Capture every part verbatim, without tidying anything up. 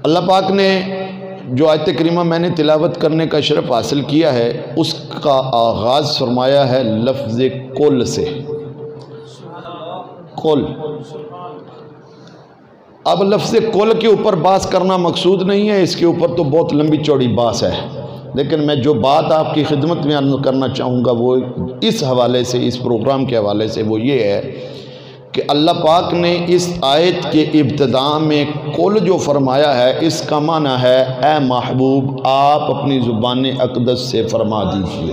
اللہ پاک نے جو آیت کریمہ میں نے تلاوت کرنے کا شرف حاصل کیا ہے اس کا آغاز فرمایا ہے لفظ کل سے. کل. اب لفظ کل کے اوپر بحث کرنا مقصود نہیں ہے، اس کے اوپر تو بہت لمبی چوڑی بحث ہے، لیکن میں جو بات آپ کی خدمت میں عرض کرنا چاہوں گا وہ اس حوالے سے، اس پروگرام کے حوالے سے وہ یہ ہے کہ اللہ پاک نے اس آیت کے ابتداء میں کل جو فرمایا ہے اس کا معنی ہے اے محبوب آپ اپنی زبان اقدس سے فرما دیجئے.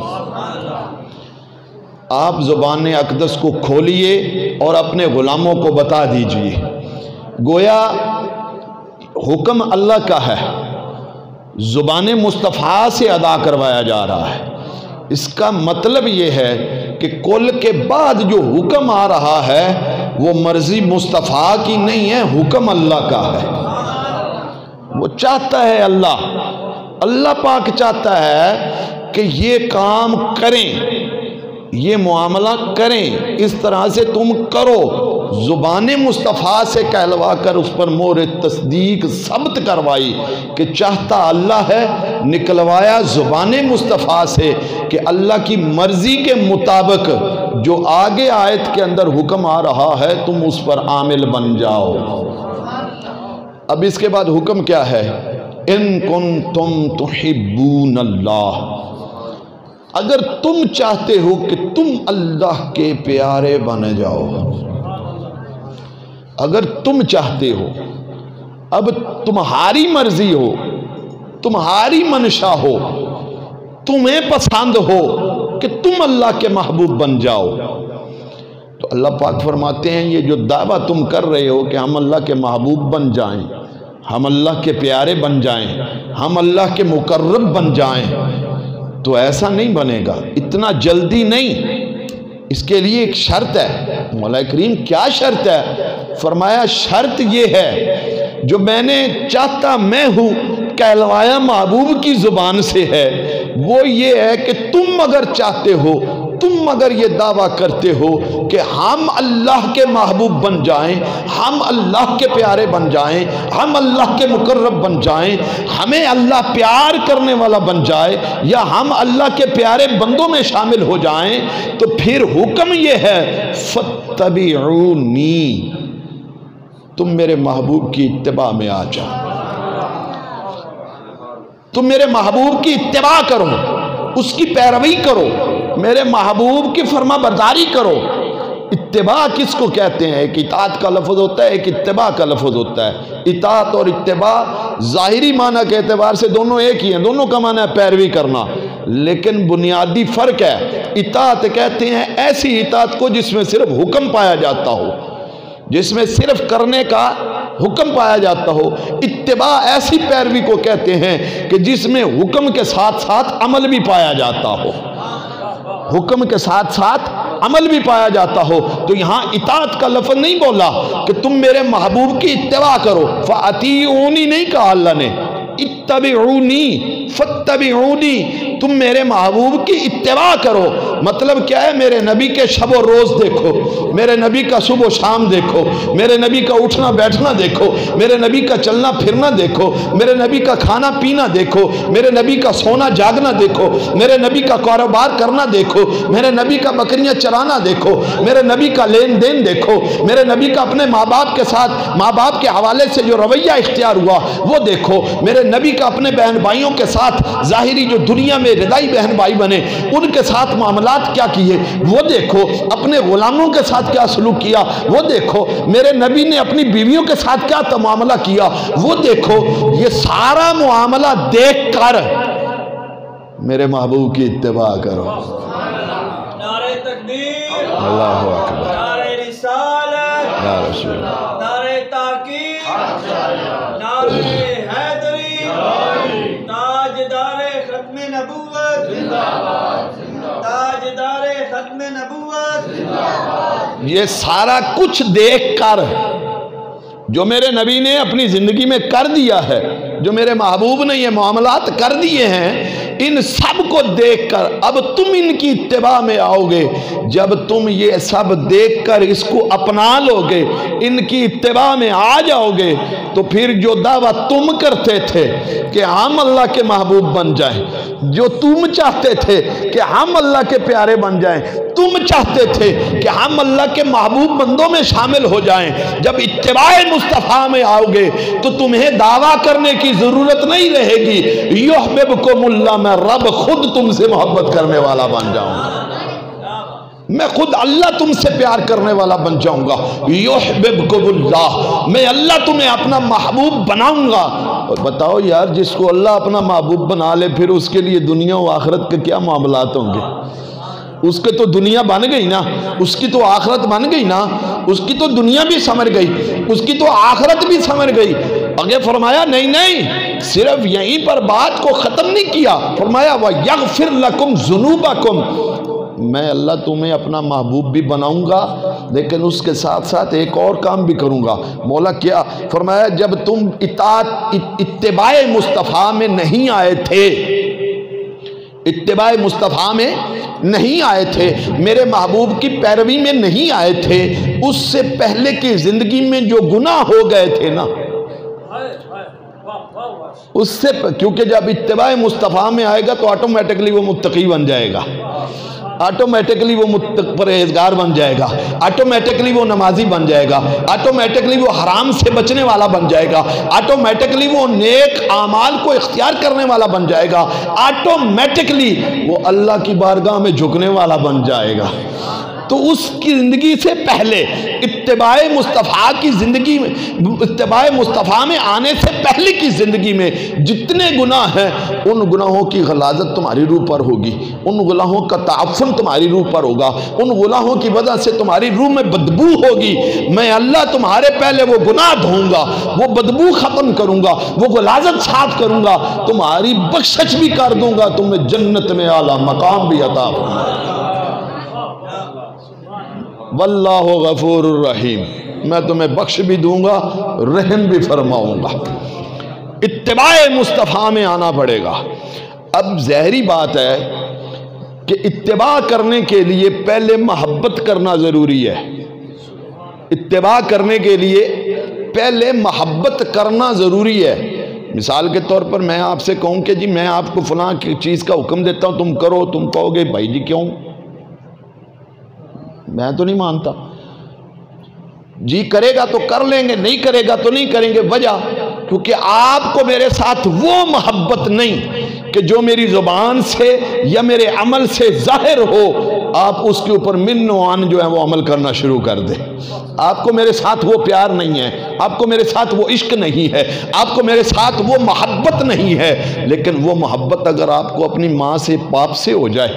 آپ زبان اقدس کو کھولیے اور اپنے غلاموں کو بتا دیجئے. گویا حکم اللہ کا ہے، زبان مصطفیٰ سے ادا کروایا جا رہا ہے. اس کا مطلب یہ ہے کہ کل کے بعد جو حکم آ رہا ہے وہ مرضی مصطفیٰ کی نہیں ہے، حکم اللہ کا ہے. وہ چاہتا ہے، اللہ اللہ پاک چاہتا ہے کہ یہ کام کریں، یہ معاملہ کریں، اس طرح سے تم کرو. زبان مصطفیٰ سے کہلوا کر اس پر مہر تصدیق ثبت کروائی کہ چاہتا اللہ ہے، نکلوایا زبان مصطفیٰ سے کہ اللہ کی مرضی کے مطابق جو آگے آیت کے اندر حکم آ رہا ہے تم اس پر عامل بن جاؤ. اب اس کے بعد حکم کیا ہے؟ ان کنتم تحبون اللہ، اگر تم چاہتے ہو کہ تم اللہ کے پیارے بن جاؤ، اگر تم چاہتے ہو، اب تمہاری مرضی ہو، تمہاری منشا ہو، تمہیں پسند ہو کہ تم اللہ کے محبوب بن جاؤ، تو اللہ پاک فرماتے ہیں یہ جو دعویٰ تم کر رہے ہو کہ ہم اللہ کے محبوب بن جائیں، ہم اللہ کے پیارے بن جائیں، ہم اللہ کے مقرب بن جائیں، تو ایسا نہیں بنے گا، اتنا جلدی نہیں. اس کے لیے ایک شرط ہے. مولا کریم کیا شرط ہے؟ فرمایا شرط یہ ہے جو میں نے چاہتا میں ہوں کہلوایا محبوب کی زبان سے ہے، وہ یہ ہے کہ تم اگر چاہتے ہو، تم اگر یہ دعویٰ کرتے ہو کہ ہم اللہ کے محبوب بن جائیں، ہم اللہ کے پیارے بن جائیں، ہم اللہ کے مقرب بن جائیں، ہمیں اللہ پیار کرنے والا بن جائے، یا ہم اللہ کے پیارے بندوں میں شامل ہو جائیں، تو پھر حکم یہ ہے فَاتَّبِعُونِی، تم میرے محبوب کی اتباع میں آ جاؤ، تم میرے محبوب کی اتباع کرو، اس کی پیروی کرو، میرے محبوب کی فرما برداری کرو. اتباع کس کو کہتے ہیں؟ ایک اطاعت کا لفظ ہوتا ہے، ایک اتباع کا لفظ ہوتا ہے. اطاعت اور اتباع ظاہری معنی کے اعتبار سے دونوں ایک ہی ہیں، دونوں کا معنی ہے پیروی کرنا، لیکن بنیادی فرق ہے. اطاعت کہتے ہیں ایسی اطاعت کو جس میں صرف حکم پایا جاتا ہو، جس میں صرف کرنے کا حکم پایا جاتا ہو. اتباع ایسی پیروی کو کہتے ہیں کہ جس میں حکم کے ساتھ ساتھ عمل بھی پایا جاتا ہو، حکم کے ساتھ ساتھ عمل بھی پایا جاتا ہو. تو یہاں اطاعت کا لفظ نہیں بولا کہ تم میرے محبوب کی اتباع کرو، فَأَطِیعُونِی نہیں کہا اللہ نے، اتبعونی فاتبعونی، تم میرے محبوب کی اتباع کرو. مطلب کیا ہے؟ میرے نبی کے شب و روز دیکھو، میرے نبی کا صبح و شام دیکھو، میرے نبی کا اٹھنا بیٹھنا دیکھو، میرے نبی کا چلنا پھرنا دیکھو، میرے نبی کا کھانا پینا دیکھو، میرے نبی کا سونا جاگنا دیکھو، میرے نبی کا کاروبار کرنا دیکھو، میرے نبی کا بکریاں چرانا دیکھو، میرے نبی کا لین دین دیکھو، میرے نبی کا اپنے ماں باپ کے ساتھ ماں باپ کے حوالے سے جو رویہ اختیار ہوا وہ دیکھو، میرے نبی کا اپنے بہن بھائیوں کے ساتھ ظاہری جو دنیا میں ردائی بہن بھائی بنے ان کے ساتھ معاملات کیا کیے وہ دیکھو، اپنے غلاموں کے ساتھ کیا سلوک کیا وہ دیکھو، میرے نبی نے اپنی بیویوں کے ساتھ کیا معاملہ کیا وہ دیکھو. یہ سارا معاملہ دیکھ کر میرے محبوب کی اتباع کرو. نعرہ تکبیر، اللہ اکبر، نعرہ رسالت، یا رسول اللہ، نعرہ تحقیق، نعرہ حیدری، تاجدار ختم نبوت، تاجدار ختم نبوت. یہ سارا کچھ دیکھ کر جو میرے نبی نے اپنی زندگی میں کر دیا ہے، جو میرے محبوب نے یہ معاملات کر دیے ہیں، ان سب کو دیکھ کر اب تم ان کی اتباع میں آؤ گے. جب تم یہ سب دیکھ کر اس کو اپنا لو گے, ان کی اتباع میں آ جاؤ گے, تو پھر جو دعویٰ تم کرتے تھے کہ ہم اللہ کے محبوب بن جائیں, جو تم چاہتے تھے کہ ہم اللہ کے پیارے بن جائیں, تم چاہتے تھے کہ ہم اللہ کے محبوب بندوں میں شامل ہو جائیں, جب اتباع مصطفیٰ میں آؤ گے تو تمہیں دعویٰ کرنے کی ضرورت نہیں رہے گی. یحببکم اللہ, میں رب خود تم سے محبت کرنے والا بن جاؤں گا, میں خود اللہ تم سے پیار کرنے والا بن جاؤں گا. یحببکم اللہ, میں اللہ تمہیں اپنا محبوب بناؤں گا. اور بتاؤ یار, جس کو اللہ اپنا محبوب بنا لے پھر اس کے لیے دنیا و آخرت کے کیا معاملات ہوں گے؟ اس کے تو دنیا بن گئی نا, اس کی تو آخرت بن گئی نا, اس کی تو دنیا بھی سمر گئی, اس کی تو آخرت بھی سمر گئی. آگے فرمایا نہیں نہیں, صرف یہیں پر بات کو ختم نہیں کیا, فرمایا وَيَغْفِرْ لَكُمْ ذُنُوبَكُمْ, میں اللہ تمہیں اپنا محبوب بھی بناؤں گا, لیکن اس کے ساتھ ساتھ ایک اور کام بھی کروں گا. مولا کیا فرمایا, جب تم اطاعت اتباع مصطفیٰ میں نہیں آئے تھے, اتباع مصطفیٰ میں نہیں آئے تھے, میرے محبوب کی پیروی میں نہیں آئے تھے, اس سے پہلے کی زندگی میں جو گناہ ہو گئے تھے نا, اس سے کیونکہ جب اتباع مصطفیٰ میں آئے گا تو آٹومیٹکلی وہ متقی بن جائے گا, آٹومیٹکلی وہ پرہیزگار بن جائے گا, آٹومیٹکلی وہ نمازی بن جائے گا, آٹومیٹکلی وہ حرام سے بچنے والا بن جائے گا, آٹومیٹکلی وہ نیک اعمال کو اختیار کرنے والا بن جائے گا, آٹومیٹکلی وہ اللہ کی بارگاہ میں جھکنے والا بن جائے گا. تو اس کی زندگی سے پہلے, اتباع مصطفیٰ کی زندگی میں, اتباع مصطفیٰ میں آنے سے پہلے کی زندگی میں جتنے گناہ ہیں, ان گناہوں کی غلاظت تمہاری روح پر ہوگی, ان گناہوں کا تعفن تمہاری روح پر ہوگا, ان گناہوں کی وجہ سے تمہاری روح میں بدبو ہوگی. میں اللہ تمہارے پہلے وہ گناہ دھوں گا, وہ بدبو ختم کروں گا, وہ غلاظت صاف کروں گا, تمہاری بخشش بھی کر دوں گا, تمہیں جنت میں اعلیٰ مقام بھی عطا فرماؤں گا. واللہ غفور الرحیم, میں تمہیں بخش بھی دوں گا, رحم بھی فرماؤں گا. اتباع مصطفیٰ میں آنا پڑے گا. اب ظاہری بات ہے کہ اتباع کرنے کے لیے پہلے محبت کرنا ضروری ہے. اتباع کرنے کے لیے پہلے محبت کرنا ضروری ہے. مثال کے طور پر میں آپ سے کہوں کہ جی میں آپ کو فلاں چیز کا حکم دیتا ہوں, تم کرو, تم کہو گے بھائی جی کیوں, میں تو نہیں مانتا. جی کرے گا تو کر لیں گے, نہیں کرے گا تو نہیں کریں گے. وجہ کیونکہ آپ کو میرے ساتھ وہ محبت نہیں کہ جو میری زبان سے یا میرے عمل سے ظاہر ہو, آپ اس کے اوپر من و عن جو ہے وہ عمل کرنا شروع کر دیں. آپ کو میرے ساتھ وہ پیار نہیں ہے, آپ کو میرے ساتھ وہ عشق نہیں ہے, آپ کو میرے ساتھ وہ محبت نہیں ہے. لیکن وہ محبت اگر آپ کو اپنی ماں سے, باپ سے ہو جائے,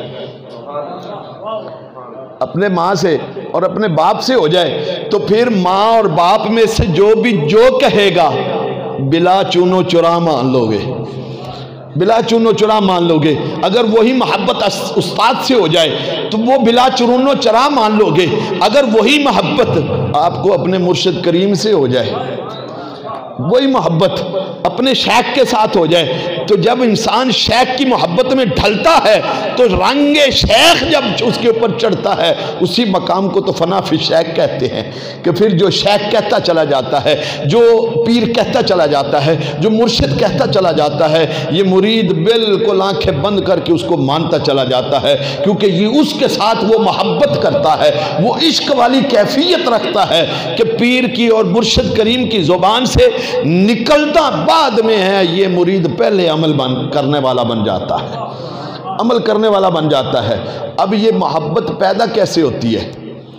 اپنے ماں سے اور اپنے باپ سے ہو جائے, تو پھر ماں اور باپ میں سے جو بھی جو کہے گا بلا چونو چرا مان لو گے, بلا چونو چرا مان لو گے. اگر وہی محبت استاد سے ہو جائے تو وہ بلا چونو چرا مان لو گے. اگر وہی محبت آپ کو اپنے مرشد کریم سے ہو جائے, وہی محبت اپنے شیخ کے ساتھ ہو جائے, تو جب انسان شیخ کی محبت میں ڈھلتا ہے تو رنگ شیخ جب اس کے اوپر چڑھتا ہے, اسی مقام کو تو فنا فی شیخ کہتے ہیں. کہ پھر جو شیخ کہتا چلا جاتا ہے, جو پیر کہتا چلا جاتا ہے, جو مرشد کہتا چلا جاتا ہے, یہ مرید بالکل آنکھیں بند کر کے اس کو مانتا چلا جاتا ہے, کیونکہ یہ اس کے ساتھ وہ محبت کرتا ہے, وہ عشق والی کیفیت رکھتا ہے کہ پیر کی اور مرشد کریم کی زبان سے نکلتا بعد میں ہے, یہ مرید پہلے عمل بن کرنے والا بن جاتا ہے, عمل کرنے والا بن جاتا ہے. اب یہ محبت پیدا کیسے ہوتی ہے؟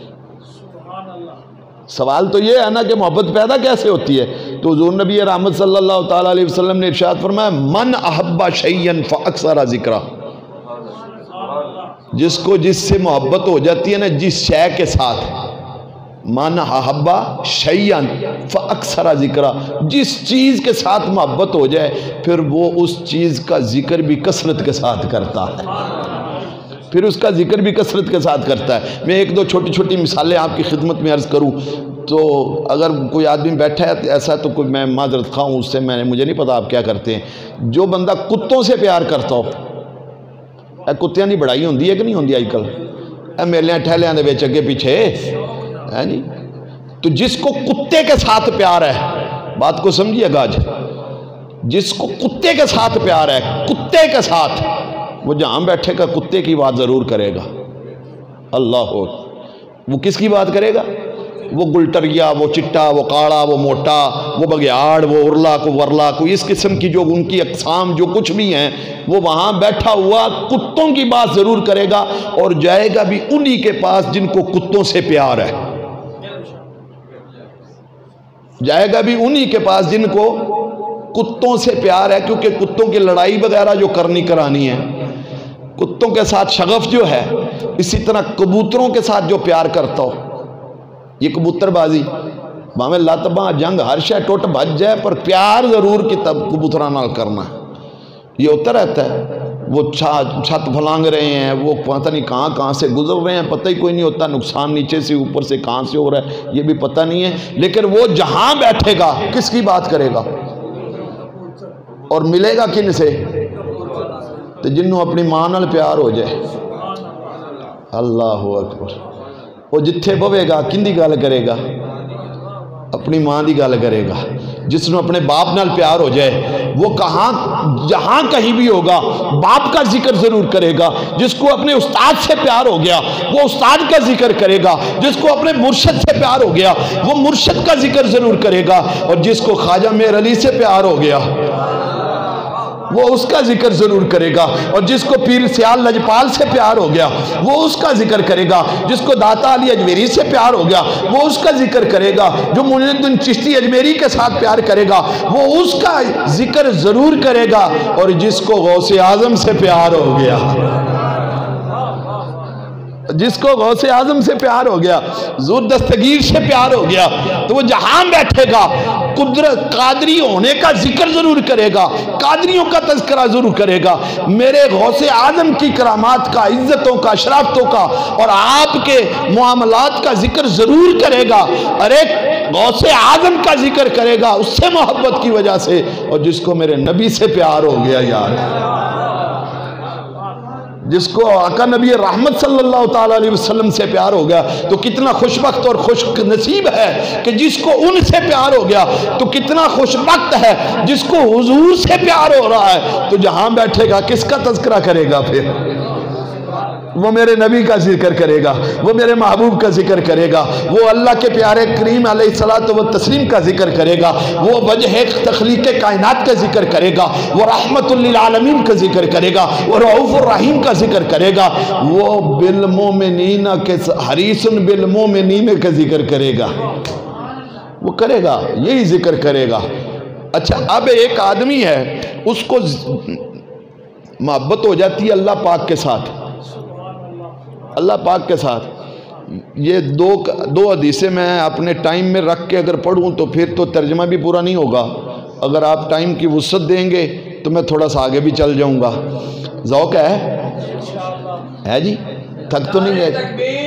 سوال تو یہ ہے نا کہ محبت پیدا کیسے ہوتی ہے. تو حضور نبی رحمت صلی اللہ تعالیٰ علیہ وسلم نے ارشاد فرمایا, من احب شیئا فاکثر ذکرہ, جس کو جس سے محبت ہو جاتی ہے نا, جس شے کے ساتھ, من احب شیئا فاکثر ذکرہ, جس چیز کے ساتھ محبت ہو جائے پھر وہ اس چیز کا ذکر بھی کثرت کے ساتھ کرتا ہے, پھر اس کا ذکر بھی کثرت کے ساتھ کرتا ہے. میں ایک دو چھوٹی چھوٹی مثالیں آپ کی خدمت میں عرض کروں تو اگر کوئی آدمی بیٹھا ہے ایسا تو کوئی میں معذرت خواہ ہوں اس سے, میں نے مجھے نہیں پتا آپ کیا کرتے ہیں. جو بندہ کتوں سے پیار کرتا ہو, اے کتیاں دی بڑائی ہوندی ہے کہ نہیں ہوندی آج کل؟ اے میلیاں ٹھہلیاں دے وچ اگے پیچھے ہے جی. تو جس کو کتے کے ساتھ پیار ہے، بات کو سمجھیے گا آج، جس کو کتے کے ساتھ پیار ہے، کتے کے ساتھ، وہ جہاں بیٹھے گا کتے کی بات ضرور کرے گا. اللہ ہو، وہ کس کی بات کرے گا؟ وہ گلٹریا، وہ چٹا، وہ کاڑا، وہ موٹا، وہ بگیاڑ، وہ ارلا کو ورلا کو، اس قسم کی جو ان کی اقسام جو کچھ بھی ہیں، وہ وہاں بیٹھا ہوا کتوں کی بات ضرور کرے گا، اور جائے گا بھی انہی کے پاس جن کو کتوں سے پیار ہے. جائے گا بھی انہی کے پاس جن کو کتوں سے پیار ہے، کیونکہ کتوں کی لڑائی وغیرہ جو کرنی کرانی ہے، کتوں کے ساتھ شغف جو ہے، اسی طرح کبوتروں کے ساتھ جو پیار کرتا ہو، یہ کبوتر بازی باویں لت باں جنگ ہر شے ٹوٹ بھج جائے، پر پیار ضرور کتاب کبوتروں نال کرنا ہے. یہ ہوتا رہتا ہے، وہ چھت پھلانگ رہے ہیں، وہ پتہ نہیں کہاں کہاں سے گزر رہے ہیں، پتہ ہی کوئی نہیں ہوتا، نقصان نیچے سے اوپر سے کہاں سے ہو رہا ہے یہ بھی پتہ نہیں ہے، لیکن وہ جہاں بیٹھے گا کس کی بات کرے گا اور ملے گا کن سے؟ تو جنہوں اپنی ماں نال پیار ہو جائے. اللہ اکبر. وہ جتھے بوے گا کن دی گل کرے گا؟ اپنی ماں دی گل کرے گا. جس نے اپنے باپ نال پیار ہو جائے، وہ کہاں جہاں کہیں بھی ہوگا باپ کا ذکر ضرور کرے گا. جس کو اپنے استاد سے پیار ہو گیا وہ استاد کا ذکر کرے گا. جس کو اپنے مرشد سے پیار ہو گیا وہ مرشد کا ذکر ضرور کرے گا. اور جس کو خواجہ میر علی سے پیار ہو گیا وہ اس کا ذکر ضرور کرے گا. اور جس کو پیر سیال لجپال سے پیار ہو گیا وہ اس کا ذکر کرے گا. جس کو داتا علی اجمیری سے پیار ہو گیا وہ اس کا ذکر کرے گا. جو معین الدین چشتی اجمیری کے ساتھ پیار کرے گا وہ اس کا ذکر ضرور کرے گا. اور جس کو غوث اعظم سے پیار ہو گیا جس کو غوث اعظم سے پیار ہو گیا، زود دستگیر سے پیار ہو گیا، تو وہ جہاں بیٹھے گا قدرت قادری ہونے کا ذکر ضرور کرے گا، قادریوں کا تذکرہ ضرور کرے گا، میرے غوث اعظم کی کرامات کا، عزتوں کا، شرافتوں کا اور آپ کے معاملات کا ذکر ضرور کرے گا. ارے غوث اعظم کا ذکر کرے گا اس سے محبت کی وجہ سے. اور جس کو میرے نبی سے پیار ہو گیا، یار جس کو آقا نبی رحمت صلی اللہ تعالیٰ علیہ وسلم سے پیار ہو گیا تو کتنا خوشبخت اور خوش نصیب ہے کہ جس کو ان سے پیار ہو گیا. تو کتنا خوشبخت ہے جس کو حضور سے پیار ہو رہا ہے. تو جہاں بیٹھے گا کس کا تذکرہ کرے گا؟ پھر وہ میرے نبی کا ذکر کرے گا، وہ میرے محبوب کا ذکر کرے گا، وہ اللہ کے پیارے کریم علیہ الصلوۃ والتسلیم کا ذکر کرے گا، وہ وجہ تخلیق کائنات کا ذکر کرے گا، وہ رحمت للعالمین کا ذکر کرے گا، وہ رؤوف الرحیم کا ذکر کرے گا، وہ بالمومنین کے حریص بالمومنین کا ذکر کرے گا. وہ کرے گا، یہی ذکر کرے گا. اچھا اب ایک آدمی ہے اس کو محبت ہو جاتی ہے اللہ پاک کے ساتھ، اللہ پاک کے ساتھ. یہ دو دو حدیثیں میں اپنے ٹائم میں رکھ کے اگر پڑھوں تو پھر تو ترجمہ بھی پورا نہیں ہوگا. اگر آپ ٹائم کی وسعت دیں گے تو میں تھوڑا سا آگے بھی چل جاؤں گا. ذوق ہے ہے جی؟ تھک تو نہیں گئے؟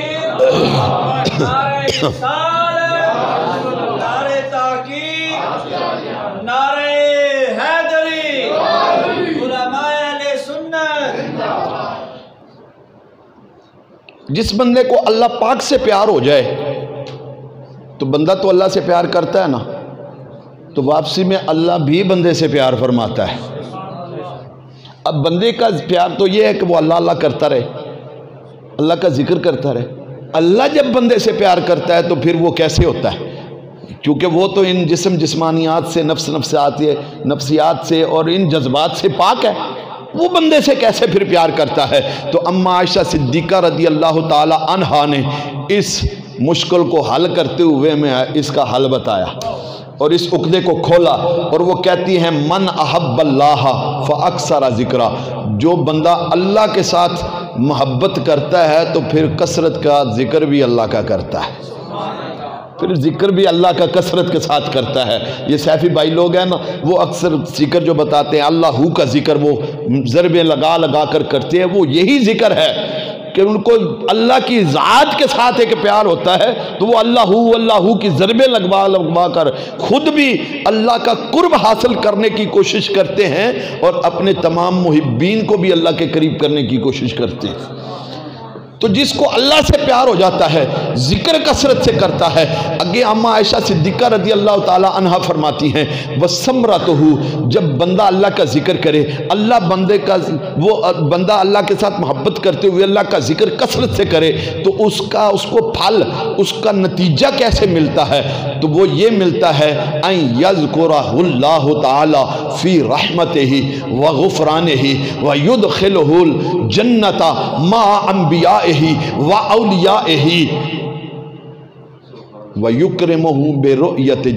جس بندے کو اللہ پاک سے پیار ہو جائے تو بندہ تو اللہ سے پیار کرتا ہے نا، تو واپسی میں اللہ بھی بندے سے پیار فرماتا ہے. اب بندے کا پیار تو یہ ہے کہ وہ اللہ اللہ کرتا رہے، اللہ کا ذکر کرتا رہے. اللہ جب بندے سے پیار کرتا ہے تو پھر وہ کیسے ہوتا ہے؟ کیونکہ وہ تو ان جسم جسمانیات سے، نفس نفسیات نفسیات سے اور ان جذبات سے پاک ہے. وہ بندے سے کیسے پھر پیار کرتا ہے؟ تو اما عائشہ صدیقہ رضی اللہ تعالی عنہا نے اس مشکل کو حل کرتے ہوئے میں اس کا حل بتایا اور اس عقدے کو کھولا، اور وہ کہتی ہیں من احب اللہ فاکثر ذکرہ. جو بندہ اللہ کے ساتھ محبت کرتا ہے تو پھر کثرت کا ذکر بھی اللہ کا کرتا ہے، پھر ذکر بھی اللہ کا کثرت کے ساتھ کرتا ہے. یہ سیفی بھائی لوگ ہیں نا، وہ اکثر ذکر جو بتاتے ہیں اللہ ہو کا ذکر وہ ضربیں لگا لگا کر کرتے ہیں، وہ یہی ذکر ہے کہ کہ ان کو اللہ کی ذات کے ساتھ ایک پیار ہوتا ہے تو وہ اللہ ہو اللہ ہو کی ضربیں لگوا لگوا کر خود بھی اللہ کا قرب حاصل کرنے کی کوشش کرتے ہیں اور اپنے تمام محبین کو بھی اللہ کے قریب کرنے کی کوشش کرتے ہیں۔ تو جس کو اللہ سے پیار ہو جاتا ہے ذکر کثرت سے کرتا ہے۔ اگے اما عائشہ صدیقہ رضی اللہ تعالی عنہ فرماتی ہیں وَسَمْرَتُهُ، جب بندہ اللہ کا ذکر کرے، اللہ بندے کا وہ بندہ اللہ کے ساتھ محبت کرتے ہوئے اللہ کا ذکر کثرت سے کرے تو اس کا اس کو پھل، اس کا نتیجہ کیسے ملتا ہے؟ تو وہ یہ ملتا ہے اَن يَذْكُرَهُ اللَّهُ تَعَالَى فِي رَحْمَتِهِ وَغُفْرَانِهِ وَيُدْخِلُهُ الْجَنَّةَ مَعَ أَنْبِيَائِهِ وَأَوْلِيَائِهِ وَيُكْرِمُهُ بِرُؤْيَةِ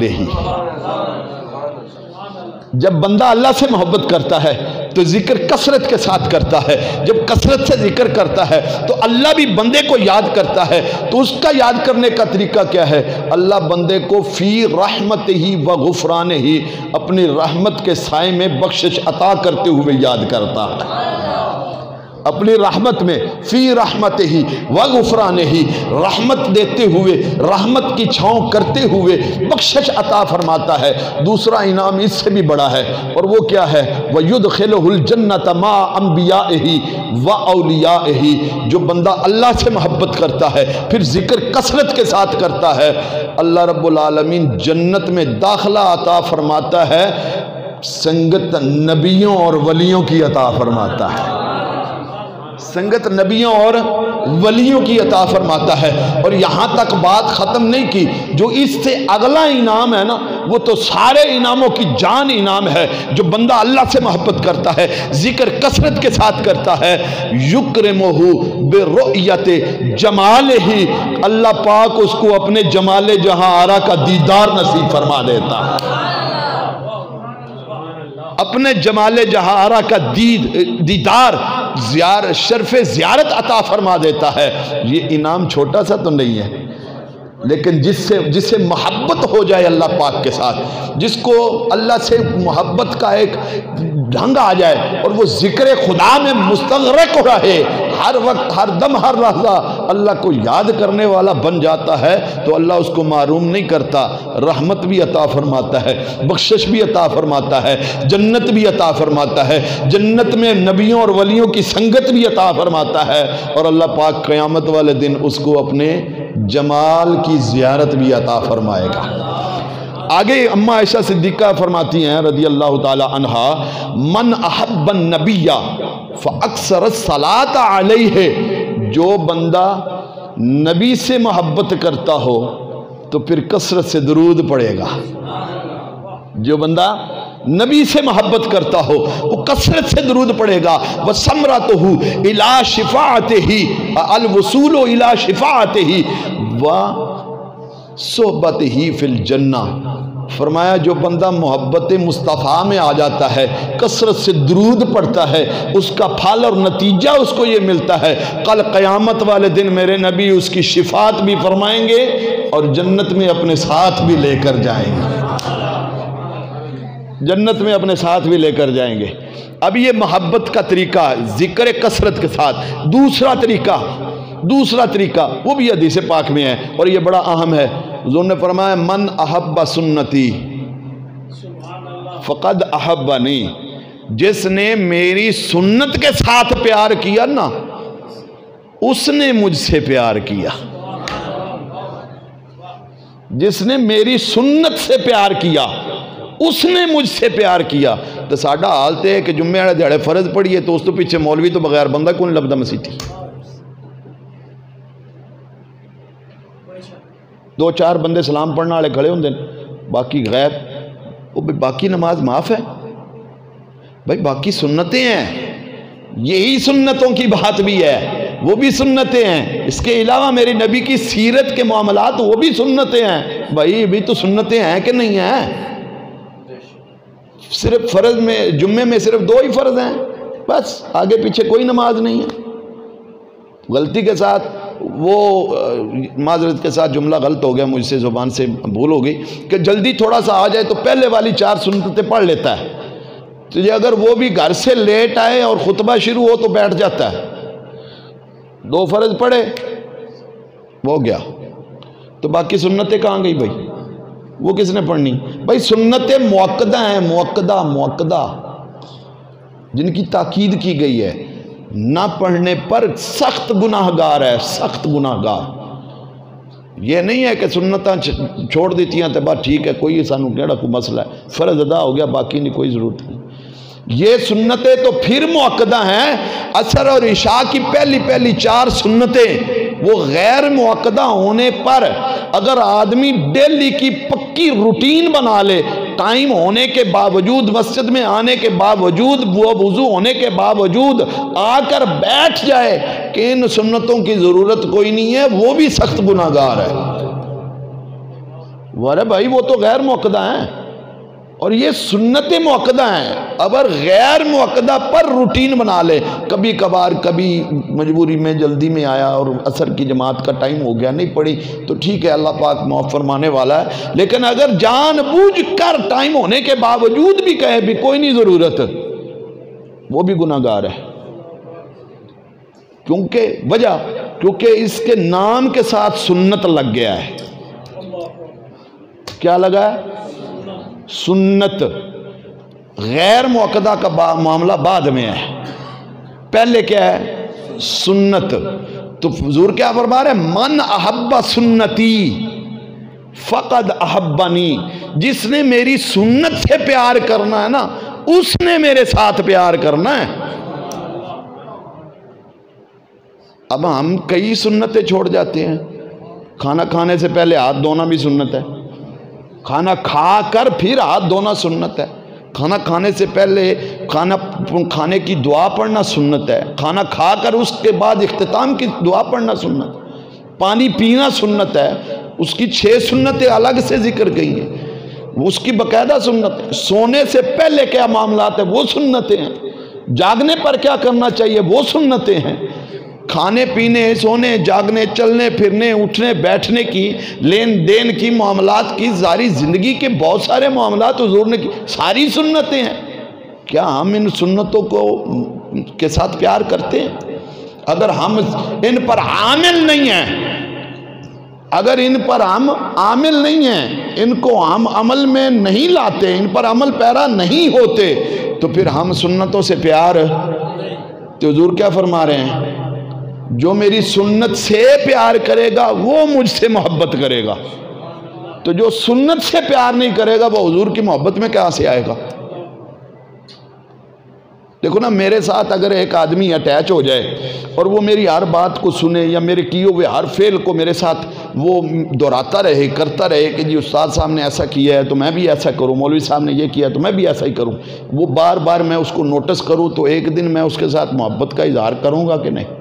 جَمَالِهِ۔ جب بندہ اللہ سے محبت کرتا ہے تو ذکر کثرت کے ساتھ کرتا ہے، جب کثرت سے ذکر کرتا ہے تو اللہ بھی بندے کو یاد کرتا ہے۔ تو اس کا یاد کرنے کا طریقہ کیا ہے؟ اللہ بندے کو فی رحمت ہی و غفران ہی اپنی رحمت کے سائے میں بخشش عطا کرتے ہوئے یاد کرتا ہے، اپنی رحمت میں فی رحمت ہی و غفران ہی رحمت دیتے ہوئے، رحمت کی چھاؤں کرتے ہوئے بخشش عطا فرماتا ہے۔ دوسرا انعام اس سے بھی بڑا ہے اور وہ کیا ہے؟ وَيُدْخِلُهُ الْجَنَّةَ مَعَ أَنْبِيَائِهِ وَأَوْلِيَائِهِ۔ جو بندہ اللہ سے محبت کرتا ہے پھر ذکر کثرت کے ساتھ کرتا ہے، اللہ رب العالمین جنت میں داخلہ عطا فرماتا ہے، سنگت نبیوں اور ولیوں کی عطا فرماتا ہے، سنگت نبیوں اور ولیوں کی عطا فرماتا ہے۔ اور یہاں تک بات ختم نہیں کی، جو اس سے اگلا انعام ہے نا وہ تو سارے انعاموں کی جان انعام ہے۔ جو بندہ اللہ سے محبت کرتا ہے، ذکر کثرت کے ساتھ کرتا ہے، یکرمہ برؤیت جمالہ، اللہ پاک اس کو اپنے جمال جہاں آرا کا دیدار نصیب فرما دیتا ہے، اپنے جمال جہاں آرا کا دید دیدار زیار شرف زیارت عطا فرما دیتا ہے۔ یہ انعام چھوٹا سا تو نہیں ہے، لیکن جس سے جس سے محبت ہو جائے اللہ پاک کے ساتھ، جس کو اللہ سے محبت کا ایک ڈھنگ آ جائے اور وہ ذکر خدا میں مستغرق رہے، ہر وقت ہر دم ہر لحظہ اللہ کو یاد کرنے والا بن جاتا ہے، تو اللہ اس کو معروم نہیں کرتا، رحمت بھی عطا فرماتا ہے، بخشش بھی عطا فرماتا ہے، جنت بھی عطا فرماتا ہے، جنت میں نبیوں اور ولیوں کی سنگت بھی عطا فرماتا ہے، اور اللہ پاک قیامت والے دن اس کو اپنے جمال کی زیارت بھی عطا فرمائے گا۔ آگے اما عائشہ صدیقہ فرماتی ہیں رضی اللہ تعالی عنہا من احب النبی فاکثر الصلاۃ علیہ، جو بندہ نبی سے محبت کرتا ہو تو پھر کثرت سے درود پڑھے گا۔ جو بندہ نبی سے محبت کرتا ہو وہ کثرت سے درود پڑھے گا۔ وَسَمْرَتُهُ إِلَى شِفَاعَتِهِ الْوُصُولُ إِلَى شِفَاعَتِهِ وَصُحْبَتِهِ فِي الْجَنَّةِ۔ فرمایا جو بندہ محبت مصطفیٰ میں آ جاتا ہے، کثرت سے درود پڑھتا ہے، اس کا پھل اور نتیجہ اس کو یہ ملتا ہے، کل قیامت والے دن میرے نبی اس کی شفاعت بھی فرمائیں گے اور جنت میں اپنے ساتھ بھی لے کر جائیں گے، جنت میں اپنے ساتھ بھی لے کر جائیں گے۔ اب یہ محبت کا طریقہ ذکر کثرت کے ساتھ۔ دوسرا طریقہ دوسرا طریقہ وہ بھی حدیث پاک میں ہے اور یہ بڑا اہم ہے۔ حضور نے فرمایا من احب سنتی فقد احبنی، جس نے میری سنت کے ساتھ پیار کیا نا اس نے مجھ سے پیار کیا، جس نے میری سنت سے پیار کیا اس نے مجھ سے پیار کیا۔ تو ساڈا حال تے ہے کہ جمعے والے دیہڑے فرض پڑھیے تو اس تو پیچھے مولوی تو بغیر بندہ کون لبدا مسیتی، دو چار بندے سلام پڑھنے والے کھڑے ہوندے باقی غیر، وہ باقی نماز معاف ہے بھائی، باقی سنتیں ہیں، یہی سنتوں کی بات بھی ہے، وہ بھی سنتیں ہیں، اس کے علاوہ میرے نبی کی سیرت کے معاملات وہ بھی سنتیں ہیں بھائی، بھی تو سنتیں ہیں کہ نہیں ہیں؟ صرف فرض میں جمعے میں صرف دو ہی فرض ہیں بس، آگے پیچھے کوئی نماز نہیں ہے۔ غلطی کے ساتھ وہ معذرت کے ساتھ جملہ غلط ہو گیا مجھ سے، زبان سے بھول ہو گئی کہ جلدی تھوڑا سا آ جائے تو پہلے والی چار سنتیں پڑھ لیتا ہے، تو یہ اگر وہ بھی گھر سے لیٹ آئے اور خطبہ شروع ہو تو بیٹھ جاتا ہے، دو فرض پڑھے وہ گیا، تو باقی سنتیں کہاں گئی بھائی؟ وہ کس نے پڑھنی بھائی؟ سنتیں موقدہ ہیں، موقدہ موقدہ جن کی تاکید کی گئی ہے، نہ پڑھنے پر سخت گناہ گار ہے، سخت گناہ گار۔ یہ نہیں ہے کہ سنتاں چھوڑ دیتی ہیں تو بات ٹھیک ہے، کوئی سانو کیڑا کوئی مسئلہ ہے، فرض ادا ہو گیا، باقی نہیں کوئی ضرورت نہیں۔ یہ سنتیں تو پھر موقدہ ہیں، عصر اور عشاء کی پہلی پہلی چار سنتیں وہ غیر موقدہ ہونے پر اگر آدمی ڈیلی کی پکی روٹین بنا لے، ٹائم ہونے کے باوجود، مسجد میں آنے کے باوجود، وہ وضو ہونے کے باوجود آ کر بیٹھ جائے کہ ان سنتوں کی ضرورت کوئی نہیں ہے، وہ بھی سخت گناہ گار ہے۔ ورے بھائی وہ تو غیر موقدہ ہیں اور یہ سنت موقدہ ہیں۔ اگر غیر موقدہ پر روٹین بنا لے، کبھی کبھار کبھی مجبوری میں جلدی میں آیا اور عصر کی جماعت کا ٹائم ہو گیا نہیں پڑھی تو ٹھیک ہے، اللہ پاک معاف فرمانے والا ہے، لیکن اگر جان بوجھ کر ٹائم ہونے کے باوجود بھی کہے بھی کوئی نہیں ضرورت، وہ بھی گناہ گار ہے۔ کیونکہ وجہ کیونکہ اس کے نام کے ساتھ سنت لگ گیا ہے۔ کیا لگا ہے؟ سنت۔ غیر موقدہ کا معاملہ بعد میں ہے، پہلے کیا ہے؟ سنت۔ تو حضور کیا فرما رہے ہیں؟ من احب سنتی فقد احبنی، جس نے میری سنت سے پیار کرنا ہے نا، اس نے میرے ساتھ پیار کرنا ہے۔ اب ہم کئی سنتیں چھوڑ جاتے ہیں۔ کھانا کھانے سے پہلے ہاتھ دھونا بھی سنت ہے، کھانا کھا کر پھر ہاتھ دھونا سنت ہے، کھانا کھانے سے پہلے کھانا کھانے کی دعا پڑھنا سنت ہے، کھانا کھا کر اس کے بعد اختتام کی دعا پڑھنا سنت ہے، پانی پینا سنت ہے، اس کی چھ سنتیں الگ سے ذکر گئی ہیں، اس کی باقاعدہ سنت ہے۔ سونے سے پہلے کیا معاملات ہیں وہ سنتیں ہیں، جاگنے پر کیا کرنا چاہیے وہ سنتیں ہیں۔ کھانے پینے، سونے، جاگنے، چلنے پھرنے، اٹھنے بیٹھنے کی، لین دین کی، معاملات کی، ساری زندگی کے بہت سارے معاملات حضور نے کی، ساری سنتیں ہیں۔ کیا ہم ان سنتوں کو کے ساتھ پیار کرتے ہیں؟ اگر ہم ان پر عامل نہیں ہیں، اگر ان پر ہم عامل نہیں ہیں، ان کو ہم عمل میں نہیں لاتے، ان پر عمل پیرا نہیں ہوتے، تو پھر ہم سنتوں سے پیار۔ تو حضور کیا فرما رہے ہیں؟ جو میری سنت سے پیار کرے گا وہ مجھ سے محبت کرے گا، تو جو سنت سے پیار نہیں کرے گا وہ حضور کی محبت میں کہاں سے آئے گا؟ دیکھو نا، میرے ساتھ اگر ایک آدمی اٹیچ ہو جائے اور وہ میری ہر بات کو سنے یا میرے کیے ہوئے ہر فعل کو میرے ساتھ وہ دہراتا رہے، کرتا رہے کہ جی استاد صاحب نے ایسا کیا ہے تو میں بھی ایسا کروں، مولوی صاحب نے یہ کیا تو میں بھی ایسا ہی کروں، وہ بار بار میں اس کو نوٹس کروں، تو ایک دن میں اس کے ساتھ محبت کا اظہار کروں گا کہ نہیں؟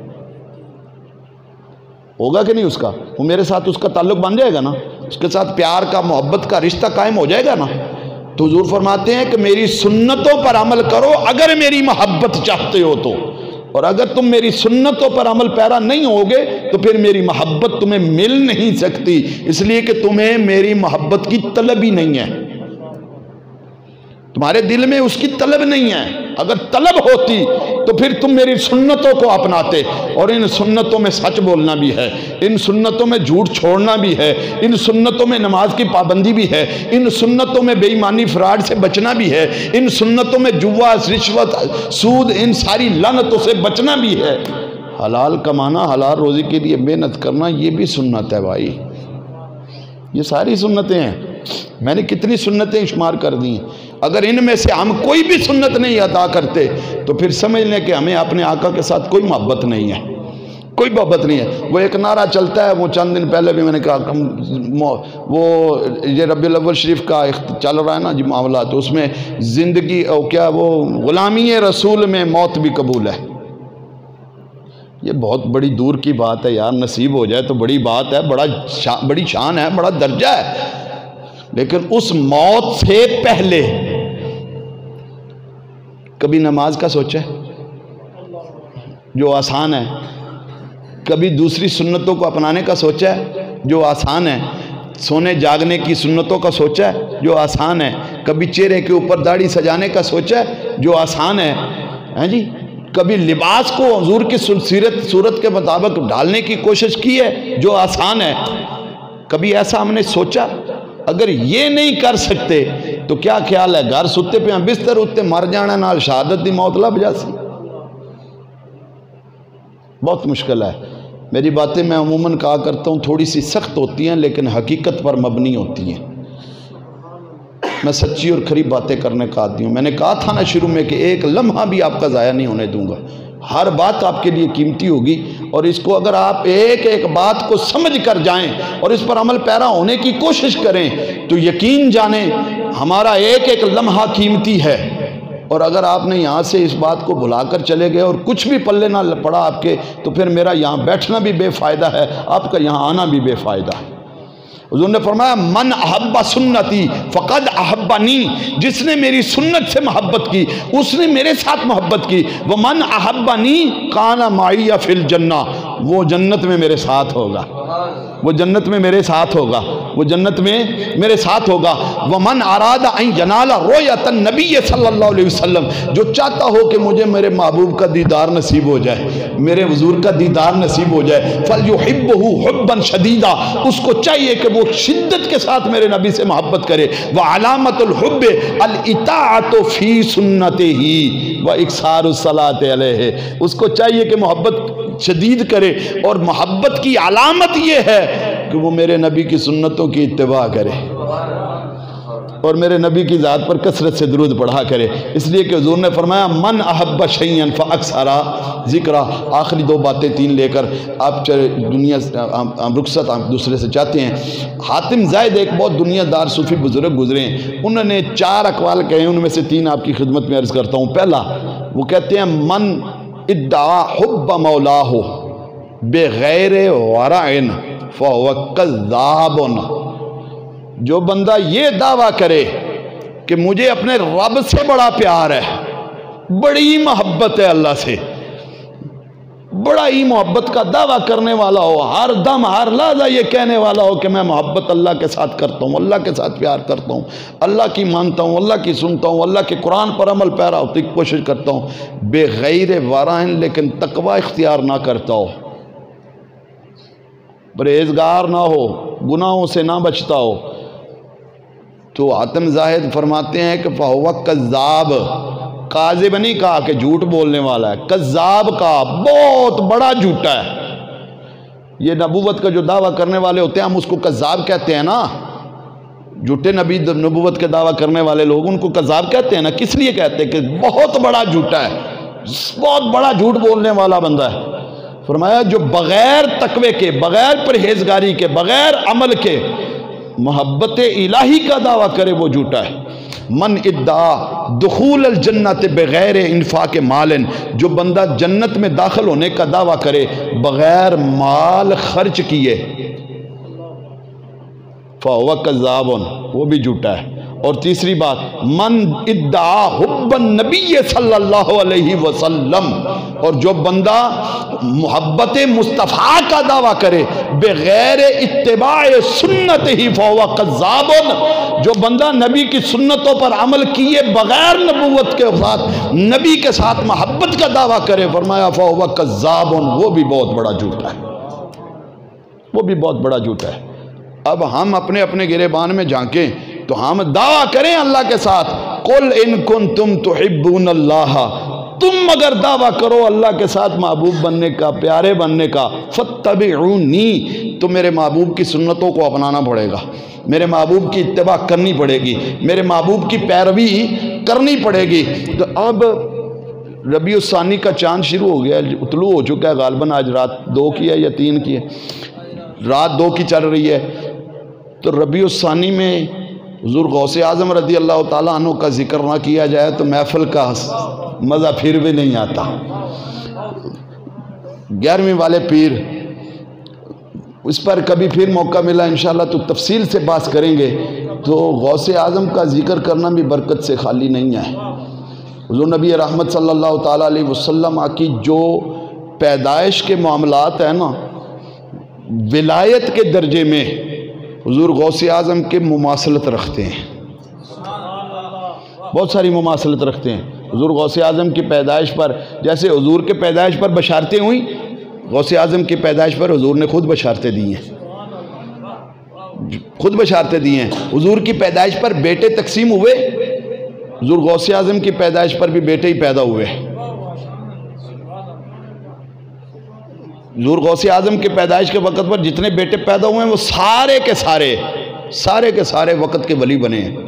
ہوگا کہ نہیں؟ اس کا وہ میرے ساتھ اس کا تعلق بن جائے گا نا، اس کے ساتھ پیار کا، محبت کا رشتہ قائم ہو جائے گا نا۔ تو حضور فرماتے ہیں کہ میری سنتوں پر عمل کرو اگر میری محبت چاہتے ہو تو، اور اگر تم میری سنتوں پر عمل پیرا نہیں ہوگے تو پھر میری محبت تمہیں مل نہیں سکتی، اس لیے کہ تمہیں میری محبت کی طلب ہی نہیں ہے، تمہارے دل میں اس کی طلب نہیں ہے۔ اگر طلب ہوتی تو پھر تم میری سنتوں کو اپناتے، اور ان سنتوں میں سچ بولنا بھی ہے، ان سنتوں میں جھوٹ چھوڑنا بھی ہے، ان سنتوں میں نماز کی پابندی بھی ہے، ان سنتوں میں بے ایمانی فراڈ سے بچنا بھی ہے، ان سنتوں میں جوا، رشوت، سود، ان ساری لعنتوں سے بچنا بھی ہے۔ حلال کمانا، حلال روزی کے لیے محنت کرنا، یہ بھی سنت ہے بھائی، یہ ساری سنتیں ہیں۔ میں نے کتنی سنتیں شمار کر دی ہیں، اگر ان میں سے ہم کوئی بھی سنت نہیں ادا کرتے تو پھر سمجھ لیں کہ ہمیں اپنے آقا کے ساتھ کوئی محبت نہیں ہے، کوئی محبت نہیں ہے۔ وہ ایک نعرہ چلتا ہے، وہ چند دن پہلے بھی میں نے کہا، وہ یہ ربیع الاول شریف کا چل رہا ہے نا جی معاملہ، تو اس میں زندگی او کیا وہ غلامی رسول میں موت بھی قبول ہے۔ یہ بہت بڑی دور کی بات ہے یار، نصیب ہو جائے تو بڑی بات ہے، بڑا شان، بڑی شان ہے، بڑا درجہ ہے، لیکن اس موت سے پہلے کبھی نماز کا سوچا ہے جو آسان ہے؟ کبھی دوسری سنتوں کو اپنانے کا سوچا ہے جو آسان ہے؟ سونے جاگنے کی سنتوں کا سوچا ہے جو آسان ہے؟ کبھی چہرے کے اوپر داڑھی سجانے کا سوچا ہے جو آسان ہے؟ ہیں جی، کبھی لباس کو حضور کی سیرت صورت کے مطابق ڈالنے کی کوشش کی ہے جو آسان ہے؟ کبھی ایسا ہم نے سوچا؟ اگر یہ نہیں کر سکتے تو کیا خیال ہے گھر ستے پہ بستر اتے مر جانا نال شہادت دی موت لب جاسی؟ بہت مشکل ہے۔ میری باتیں میں عموماً کہا کرتا ہوں تھوڑی سی سخت ہوتی ہیں لیکن حقیقت پر مبنی ہوتی ہیں۔ میں سچی اور کھری باتیں کرنے کا عادی ہوں۔ میں نے کہا تھا نا شروع میں کہ ایک لمحہ بھی آپ کا ضائع نہیں ہونے دوں گا، ہر بات آپ کے لیے قیمتی ہوگی، اور اس کو اگر آپ ایک ایک بات کو سمجھ کر جائیں اور اس پر عمل پیرا ہونے کی کوشش کریں تو یقین جانیں ہمارا ایک ایک لمحہ قیمتی ہے۔ اور اگر آپ نے یہاں سے اس بات کو بھلا کر چلے گئے اور کچھ بھی پلے نہ پڑا آپ کے تو پھر میرا یہاں بیٹھنا بھی بے فائدہ ہے، آپ کا یہاں آنا بھی بے فائدہ ہے۔ حضور نے فرمایا من احب سنتی فقد احبنی، جس نے میری سنت سے محبت کی اس نے میرے ساتھ محبت کی، ومن احبنی کان معی فی الجنہ، وہ جنت میں میرے ساتھ ہوگا، وہ جنت میں میرے ساتھ ہوگا، وہ جنت میں میرے ساتھ ہوگا۔ ومن اراد ان ینال رؤیت النبی صلی اللہ علیہ وسلم، جو چاہتا ہو کہ مجھے میرے محبوب کا دیدار نصیب ہو جائے، میرے حضور کا دیدار نصیب ہو جائے، فلیحبہ حبا شدیدا، اس کو چاہیے کہ وہ شدت کے ساتھ میرے نبی سے محبت کرے۔ وعلامت الحب الاطاعت فی سنتہ واکثار الصلاۃ علیہ، اس کو چاہیے کہ محبت شدید کرے، اور محبت کی علامت یہ ہے کہ وہ میرے نبی کی سنتوں کی اتباع کرے اور میرے نبی کی ذات پر کثرت سے درود پڑھا کرے۔ اس لیے کہ حضور نے فرمایا من احب شیئا فاکثر ذکرہ۔ آخری دو باتیں تین لے کر آپ دنیا ہم رخصت آپ دوسرے سے چاہتے ہیں۔ حاتم زاہد ایک بہت دنیا دار صوفی بزرگ گزرے ہیں، انہوں نے چار اقوال کہے، ان میں سے تین آپ کی خدمت میں عرض کرتا ہوں۔ پہلا وہ کہتے ہیں من ادعا حب مولاہ بغیر ورع فہو کذاب، جو بندہ یہ دعویٰ کرے کہ مجھے اپنے رب سے بڑا پیار ہے، بڑی محبت ہے اللہ سے، بڑا ہی محبت کا دعویٰ کرنے والا ہو، ہر دم ہر لحظہ یہ کہنے والا ہو کہ میں محبت اللہ کے ساتھ کرتا ہوں، اللہ کے ساتھ پیار کرتا ہوں، اللہ کی مانتا ہوں، اللہ کی سنتا ہوں، اللہ کے قرآن پر عمل پیرا ہونے کی کوشش کرتا ہوں، بغیر ورع لیکن تقوی اختیار نہ کرتا ہو، پرہیزگار نہ ہو، گناہوں سے نہ بچتا ہو، تو حاتم زاہد فرماتے ہیں کہ فہو کذاب، کاذب نہیں کہا کہ جھوٹ بولنے والا ہے، کذاب کا بہت بڑا جھوٹا ہے۔ یہ نبوت کا جو دعویٰ کرنے والے ہوتے ہیں ہم اس کو کذاب کہتے ہیں نا، جھوٹے نبی نبوت کے دعویٰ کرنے والے لوگ ان کو کذاب کہتے ہیں نا، کس لیے کہتے ہیں کہ بہت بڑا جھوٹا ہے، بہت بڑا جھوٹ بولنے والا بندہ ہے۔ فرمایا جو بغیر تقوی کے، بغیر پرہیزگاری کے، بغیر عمل کے محبت الہی کا دعویٰ کرے وہ جھوٹا ہے۔ من ادعا دخول الجنت بغیر انفاق مال، جو بندہ جنت میں داخل ہونے کا دعویٰ کرے بغیر مال خرچ کیے، فہو کذاب، وہ بھی جھوٹا ہے۔ اور تیسری بات من ادعا حب النبی صلی اللہ علیہ وسلم، اور جو بندہ محبت مصطفیٰ کا دعویٰ کرے بغیر اتباع سنت ہی فہو کذاب، جو بندہ نبی کی سنتوں پر عمل کیے بغیر نبوت کے ساتھ نبی کے ساتھ محبت کا دعویٰ کرے، فرمایا فہو کذاب، وہ بھی بہت بڑا جھوٹا ہے، وہ بھی بہت بڑا جھوٹا ہے۔ اب ہم اپنے اپنے گریبان میں جھانکیں تو ہم دعویٰ کریں اللہ کے ساتھ، قل ان کنتم تحبون اللہ، تم اگر دعویٰ کرو اللہ کے ساتھ محبوب بننے کا، پیارے بننے کا، فاتبعونی، تو میرے محبوب کی سنتوں کو اپنانا پڑے گا، میرے محبوب کی اتباع کرنی پڑے گی، میرے محبوب کی پیروی کرنی پڑے گی۔ تو اب ربیع الثانی کا چاند شروع ہو گیا، طلوع ہو چکا ہے، غالباً آج رات دو کی ہے یا تین کی ہے، رات دو کی چل رہی ہے۔ تو ربیع الثانی میں حضور غوث اعظم رضی اللہ تعالیٰ عنہ کا ذکر نہ کیا جائے تو محفل کا مزہ پھر بھی نہیں آتا۔ گیارہویں والے پیر، اس پر کبھی پھر موقع ملا انشاءاللہ تو تفصیل سے بات کریں گے۔ تو غوث اعظم کا ذکر کرنا بھی برکت سے خالی نہیں ہے۔ حضور نبی رحمت صلی اللہ تعالیٰ علیہ وسلم کی جو پیدائش کے معاملات ہیں نا، ولایت کے درجے میں حضور غوث اعظم کے مماثلت رکھتے ہیں، بہت ساری مماثلت رکھتے ہیں۔ حضور غوث اعظم کی پیدائش پر جیسے حضور کے پیدائش پر بشارتیں ہوئیں، غوث اعظم کی پیدائش پر حضور نے خود بشارتیں دی ہیں، خود بشارتیں دی ہیں۔ حضور کی پیدائش پر بیٹے تقسیم ہوئے، حضور غوث اعظم کی پیدائش پر بھی بیٹے ہی پیدا ہوئے۔ حضور غوث اعظم کی پیدائش کے وقت پر جتنے بیٹے پیدا ہوئے ہیں وہ سارے کے سارے سارے کے سارے وقت کے ولی بنے ہیں۔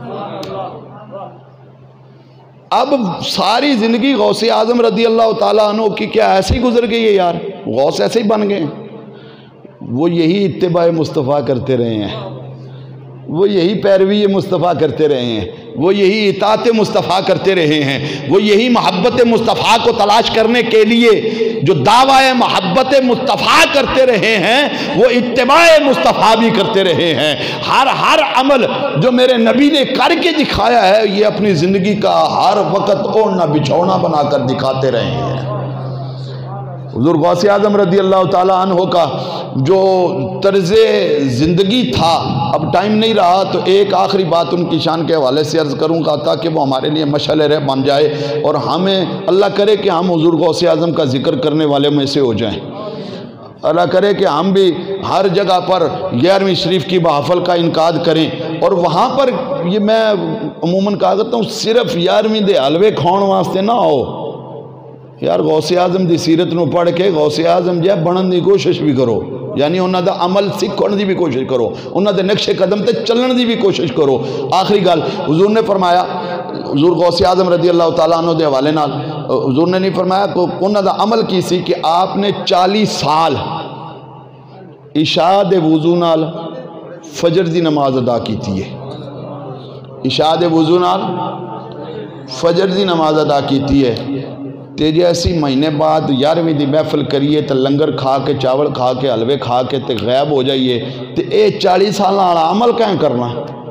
اب ساری زندگی غوث اعظم رضی اللہ تعالیٰ عنہ کی کیا ایسے ہی گزر گئی ہے یار؟ غوث ایسے ہی بن گئے ہیں؟ وہ یہی اتباع مصطفیٰ کرتے رہے ہیں، وہ یہی پیروی مصطفیٰ کرتے رہے ہیں، وہ یہی اطاعت مصطفیٰ کرتے رہے ہیں، وہ یہی محبت مصطفیٰ کو تلاش کرنے کے لیے جو دعویٰ محبت مصطفیٰ کرتے رہے ہیں وہ اتباع مصطفیٰ بھی کرتے رہے ہیں۔ ہر ہر عمل جو میرے نبی نے کر کے دکھایا ہے یہ اپنی زندگی کا ہر وقت اوڑھنا بچھونا بنا کر دکھاتے رہے ہیں۔ حضور غوث اعظم رضی اللہ تعالیٰ عنہ کا جو طرز زندگی تھا، اب ٹائم نہیں رہا تو ایک آخری بات ان کی شان کے حوالے سے عرض کروں گا تاکہ وہ ہمارے لیے مشعل رہ بن جائے اور ہمیں اللہ کرے کہ ہم حضور غوث اعظم کا ذکر کرنے والے میں سے ہو جائیں۔ اللہ کرے کہ ہم بھی ہر جگہ پر گیارہویں شریف کی محفل کا انعقاد کریں اور وہاں پر یہ میں عموماً کہا کرتا ہوں صرف گیارہویں دے حلوے کھاؤن واسطے نہ آؤ یار، غوث اعظم دی سیرت نو پڑھ کے غوث اعظم جے بنن دی کوشش بھی کرو، یعنی انہاں دا عمل سیکھن دی بھی کوشش کرو، انہاں دے نقش قدم تے چلن دی بھی کوشش کرو۔ آخری گل حضور نے فرمایا، حضور غوث اعظم رضی اللہ تعالیٰ عنہ دے حوالے نال حضور نے نہیں فرمایا کہ انہاں دا عمل کی سی کہ آپ نے چالیس سال عشاء دے وضو نال فجر دی نماز ادا کیتی ہے، عشاء دے وضو نال فجر دی نماز ادا کیتی ہے تے جیسی مہینے بعد یارویں دی محفل کریے تے لنگر کھا کے چاول کھا کے حلوے کھا کے تے غائب ہو جائیے تے اے چالیس سال والا عمل کہیں کرنا؟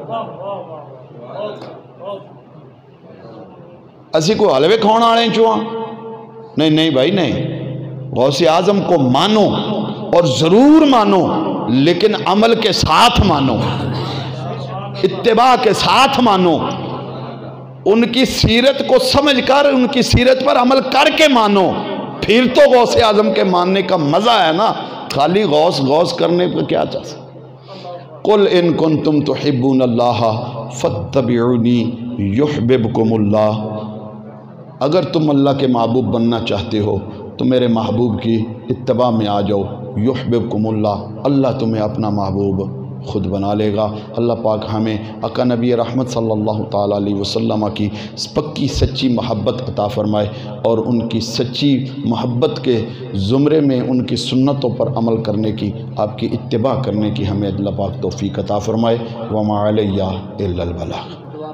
اسی کو حلوے کھاؤن والے چواں؟ نہیں نہیں بھائی نہیں، غوث اعظم کو مانو اور ضرور مانو لیکن عمل کے ساتھ مانو، اتباع کے ساتھ مانو، ان کی سیرت کو سمجھ کر ان کی سیرت پر عمل کر کے مانو، پھر تو غوث اعظم کے ماننے کا مزہ ہے نا، خالی غوث غوث کرنے پر کیا چاہتا؟ قل ان کنتم تحبون اللہ فاتبعونی یحببکم اللہ، اگر تم اللہ کے محبوب بننا چاہتے ہو تو میرے محبوب کی اتباع میں آ جاؤ، یحببکم اللہ، اللہ تمہیں اپنا محبوب خود بنا لے گا۔ اللہ پاک ہمیں آقا نبی رحمت صلی اللہ تعالیٰ علیہ وسلم کی پکی سچی محبت عطا فرمائے اور ان کی سچی محبت کے زمرے میں ان کی سنتوں پر عمل کرنے کی، آپ کی اتباع کرنے کی ہمیں اللہ پاک توفیق عطا فرمائے۔ وما علیہ الا البلاغ۔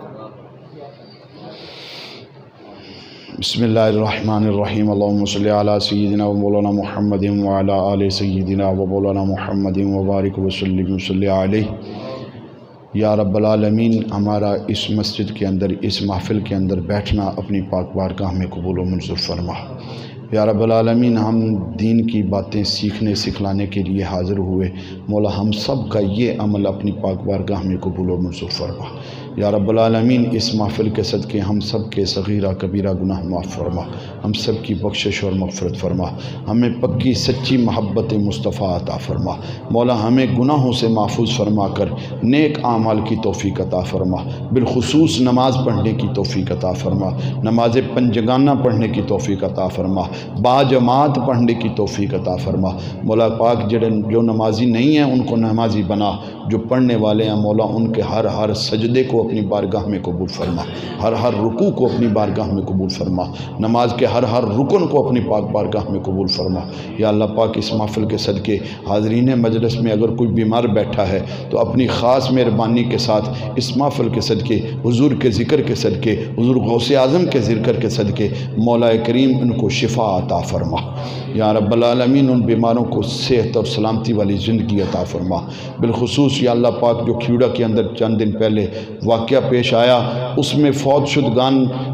بسم اللہ الرحمن الرحیم، اللہم صلی علی سیدنا و مولانا محمد وعلی آل سیدنا و مولانا محمد وبارک وسلم وصلی علیہ۔ یا رب العالمین، ہمارا اس مسجد کے اندر اس محفل کے اندر بیٹھنا اپنی پاک بارگاہ میں قبول و منظور فرما۔ یا رب العالمین، ہم دین کی باتیں سیکھنے سکھلانے کے لیے حاضر ہوئے، مولا ہم سب کا یہ عمل اپنی پاک بارگاہ میں قبول و منظور فرما۔ یا رب العالمین، اس محفل کے صدقے ہم سب کے صغیرہ کبیرہ گناہ معاف فرما، ہم سب کی بخشش اور مغفرت فرما، ہمیں پکی سچی محبت مصطفیٰ عطا فرما، مولا ہمیں گناہوں سے محفوظ فرما کر نیک اعمال کی توفیق عطا فرما، بالخصوص نماز پڑھنے کی توفیق عطا فرما، نماز پنجگانہ پڑھنے کی توفیق عطا فرما، با جماعت پڑھنے کی توفیق عطا فرما۔ مولا پاک جڑے جو نمازی نہیں ہیں ان کو نمازی بنا، جو پڑھنے والے ہیں مولا ان کے ہر ہر سجدے کو اپنی بارگاہ میں قبول فرما، ہر ہر رکوع کو اپنی بارگاہ میں قبول فرما، نماز کے ہر ہر رکن کو اپنی پاک بارگاہ میں قبول فرما۔ یا اللہ پاک، اس محفل کے صدقے حاضرین مجلس میں اگر کوئی بیمار بیٹھا ہے تو اپنی خاص مہربانی کے ساتھ اس محفل کے صدقے، حضور کے ذکر کے صدقے، حضور غوث اعظم کے ذکر کے صدقے مولا کریم ان کو شفا عطا فرما۔ یا رب العالمین، ان بیماروں کو صحت اور سلامتی والی زندگی عطا فرما۔ بالخصوص یا اللہ پاک جو کھیوڑا کے اندر چند دن پہلے واقعہ پیش آیا، اس میں فوت شدگان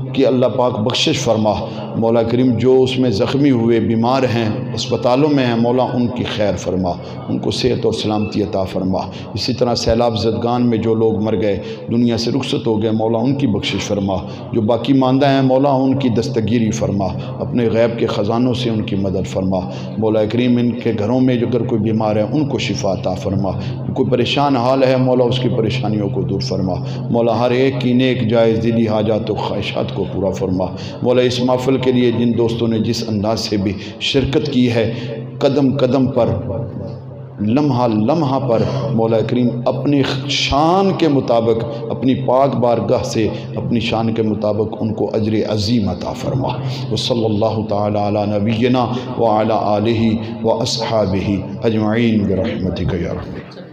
کی اللہ پاک بخشش فرما مولا کریم، جو اس میں زخمی ہوئے بیمار ہیں اسپتالوں میں ہیں مولا ان کی خیر فرما، ان کو صحت اور سلامتی عطا فرما۔ اسی طرح سیلاب زدگان میں جو لوگ مر گئے دنیا سے رخصت ہو گئے مولا ان کی بخشش فرما، جو باقی ماندہ ہیں مولا ان کی دستگیری فرما، اپنے غیب کے خزانوں سے ان کی مدد فرما مولا کریم۔ ان کے گھروں میں جو اگر کوئی بیمار ہے ان کو شفا عطا فرما، کوئی پریشان حال ہے مولا اس کی پریشانیوں کو دور فرما مولا، ہر ایک کی نیک جائز دلی حاجات و خواہشات کو پورا فرما مولا۔ اس محفل کے لیے جن دوستوں نے جس انداز سے بھی شرکت کی ہے، قدم قدم پر لمحہ لمحہ پر مولا کریم اپنی شان کے مطابق، اپنی پاک بارگاہ سے اپنی شان کے مطابق ان کو اجر عظیم عطا فرما۔ وصلی اللہ تعالی علی نبینا وعلی آلہ واصحابہ اجمعین برحمتک یا رب۔